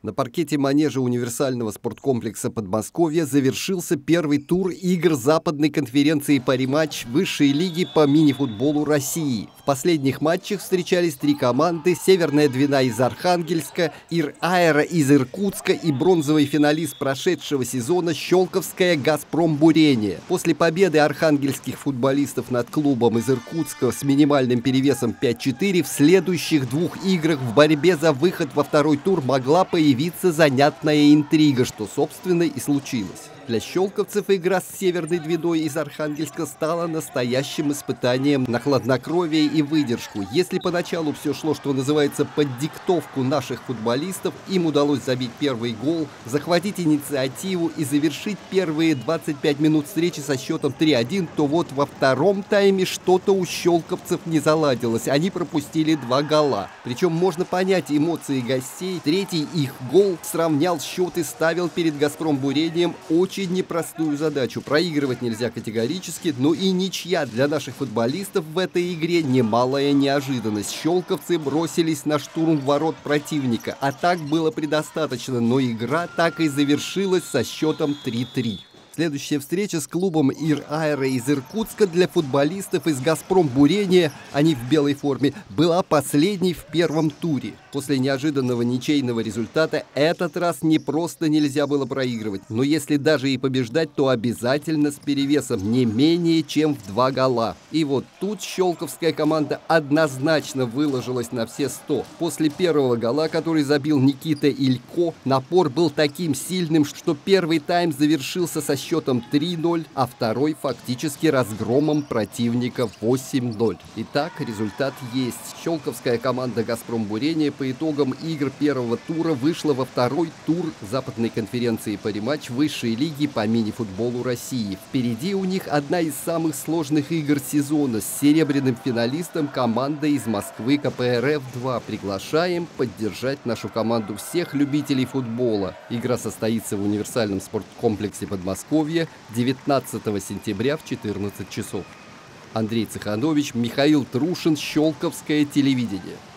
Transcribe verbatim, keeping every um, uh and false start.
На паркете манежа универсального спорткомплекса Подмосковья завершился первый тур игр Западной конференции по рематч Высшей лиги по мини-футболу России. В последних матчах встречались три команды: Северная Двина из Архангельска, Ир-Аэро из Иркутска и бронзовый финалист прошедшего сезона Щелковская Газпром Бурение. После победы архангельских футболистов над клубом из Иркутска с минимальным перевесом пять-четыре в следующих двух играх в борьбе за выход во второй тур могла появиться Явиться занятная интрига, что, собственно, и случилось. Для щелковцев игра с Северной Двиной из Архангельска стала настоящим испытанием на хладнокровие и выдержку. Если поначалу все шло, что называется, под диктовку наших футболистов, им удалось забить первый гол, захватить инициативу и завершить первые двадцать пять минут встречи со счетом три-один, то вот во втором тайме что-то у щелковцев не заладилось. Они пропустили два гола. Причем можно понять эмоции гостей. Третий их гол сравнял счет и ставил перед Газпром Бурением очень Очень непростую задачу. Проигрывать нельзя категорически, но и ничья для наших футболистов в этой игре немалая неожиданность. Щелковцы бросились на штурм ворот противника. Атак было предостаточно, но игра так и завершилась со счетом три-три. Следующая встреча с клубом Ир-Аэро из Иркутска для футболистов из Газпром Бурения, они в белой форме, была последней в первом туре. После неожиданного ничейного результата этот раз не просто нельзя было проигрывать, но если даже и побеждать, то обязательно с перевесом не менее чем в два гола. И вот тут щелковская команда однозначно выложилась на все сто. После первого гола, который забил Никита Илько, напор был таким сильным, что первый тайм завершился со счетом три-ноль, а второй фактически разгромом противника восемь-ноль. Итак, результат есть. Щелковская команда Газпром Бурения по итогам игр первого тура вышла во второй тур Западной конференции по рематч Высшей лиги по мини-футболу России. Впереди у них одна из самых сложных игр сезона с серебряным финалистом командой из Москвы ка пэ эр эф два. Приглашаем поддержать нашу команду всех любителей футбола. Игра состоится в универсальном спорткомплексе Подмосковья девятнадцатого сентября в четырнадцать часов. Андрей Цеханович, Михаил Трушин, Щелковское телевидение.